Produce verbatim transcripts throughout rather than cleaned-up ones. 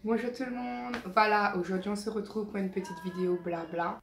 Bonjour tout le monde. Voilà, aujourd'hui on se retrouve pour une petite vidéo blabla.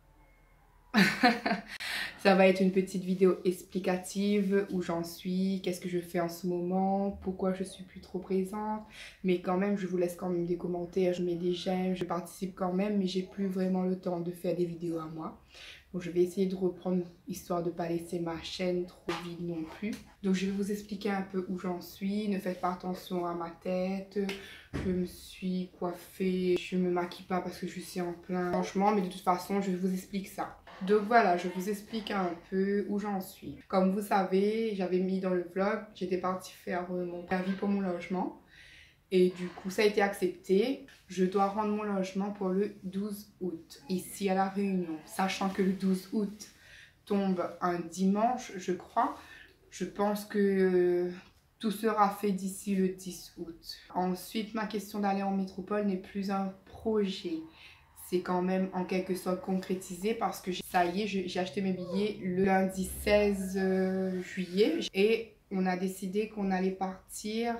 Ça va être une petite vidéo explicative, où j'en suis, qu'est-ce que je fais en ce moment, pourquoi je suis plus trop présente. Mais quand même, je vous laisse quand même des commentaires, je mets des j'aime, je participe quand même, mais j'ai plus vraiment le temps de faire des vidéos à moi. Donc je vais essayer de reprendre, histoire de ne pas laisser ma chaîne trop vide non plus. Donc je vais vous expliquer un peu où j'en suis. Ne faites pas attention à ma tête. Je me suis coiffée. Je ne me maquille pas parce que je suis en plein changement. Mais de toute façon, je vous explique ça. Donc voilà, je vous explique un peu où j'en suis. Comme vous savez, j'avais mis dans le vlog, j'étais partie faire mon avis pour mon logement. Et du coup, ça a été accepté. Je dois rendre mon logement pour le douze août, ici à La Réunion. Sachant que le douze août tombe un dimanche, je crois. Je pense que tout sera fait d'ici le dix août. Ensuite, ma question d'aller en métropole n'est plus un projet. C'est quand même en quelque sorte concrétisé parce que ça y est, j'ai acheté mes billets le lundi seize juillet. Et on a décidé qu'on allait partir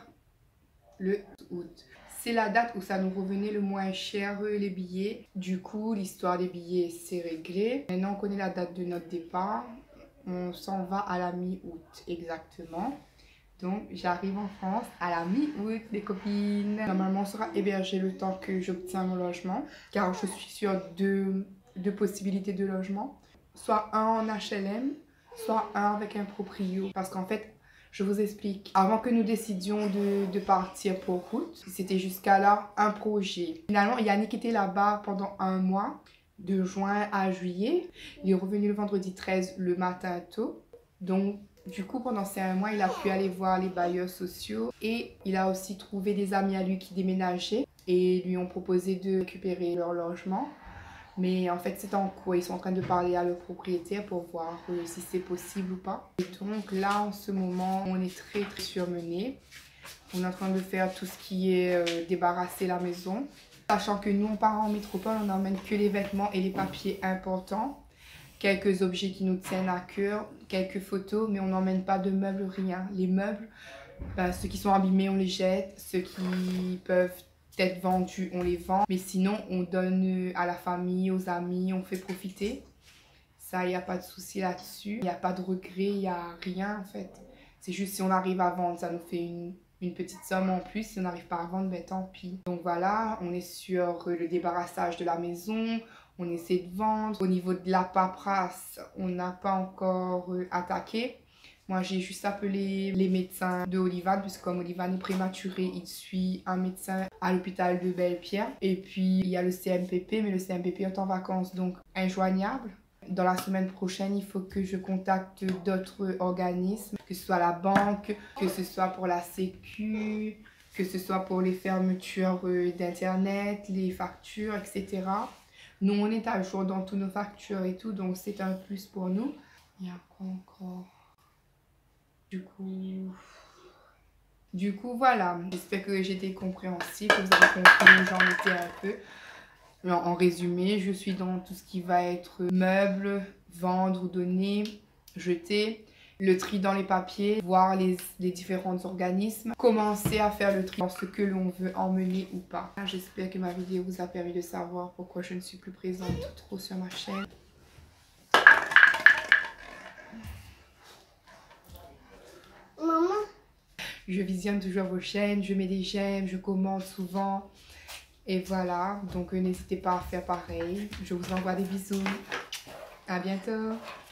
le août. C'est la date où ça nous revenait le moins cher, les billets. Du coup, l'histoire des billets, c'est réglé. Maintenant, on connaît la date de notre départ. On s'en va à la mi-août, exactement. Donc, j'arrive en France à la mi-août, les copines. Normalement, on sera hébergé le temps que j'obtiens mon logement. Car je suis sur deux, deux possibilités de logement. Soit un en H L M, soit un avec un proprio. Parce qu'en fait, je vous explique. Avant que nous décidions de, de partir pour août, c'était jusqu'à là un projet. Finalement, Yannick était là-bas pendant un mois, de juin à juillet. Il est revenu le vendredi treize le matin tôt. Donc, du coup, pendant ces un mois, il a pu aller voir les bailleurs sociaux. Et il a aussi trouvé des amis à lui qui déménageaient et lui ont proposé de récupérer leur logement. Mais en fait, c'est en cours. Ils sont en train de parler à leur propriétaire pour voir euh, si c'est possible ou pas. Et donc là, en ce moment, on est très très surmenés. On est en train de faire tout ce qui est euh, débarrasser la maison. Sachant que nous, on part en métropole, on n'emmène que les vêtements et les papiers importants. Quelques objets qui nous tiennent à cœur, quelques photos, mais on n'emmène pas de meubles, rien. Les meubles, ben, ceux qui sont abîmés, on les jette. Ceux qui peuvent être vendus, on les vend. Mais sinon, on donne à la famille, aux amis, on fait profiter. Ça, il n'y a pas de souci là-dessus. Il n'y a pas de regret, il n'y a rien en fait. C'est juste si on arrive à vendre, ça nous fait une, une petite somme en plus. Si on n'arrive pas à vendre, ben tant pis. Donc voilà, on est sur le débarrassage de la maison. On essaie de vendre. Au niveau de la paperasse, on n'a pas encore attaqué. Moi, j'ai juste appelé les médecins de Olivan, puisque comme Olivan est prématuré, il suit un médecin à l'hôpital de Belle-Pierre. Et puis, il y a le C M P P, mais le C M P P est en vacances, donc injoignable. Dans la semaine prochaine, il faut que je contacte d'autres organismes, que ce soit la banque, que ce soit pour la Sécu, que ce soit pour les fermetures d'Internet, les factures, et cetera. Nous, on est à jour dans toutes nos factures et tout, donc c'est un plus pour nous. Il y a quoi encore ? Du coup, du coup, voilà. J'espère que j'ai été compréhensible, que vous avez compris où j'en étais un peu. Alors, en résumé, je suis dans tout ce qui va être meubles, vendre ou donner, jeter, le tri dans les papiers, voir les, les différents organismes, commencer à faire le tri dans ce que l'on veut emmener ou pas. J'espère que ma vidéo vous a permis de savoir pourquoi je ne suis plus présente trop sur ma chaîne. Je visionne toujours vos chaînes, je mets des j'aime, je commente souvent. Et voilà, donc n'hésitez pas à faire pareil. Je vous envoie des bisous. À bientôt.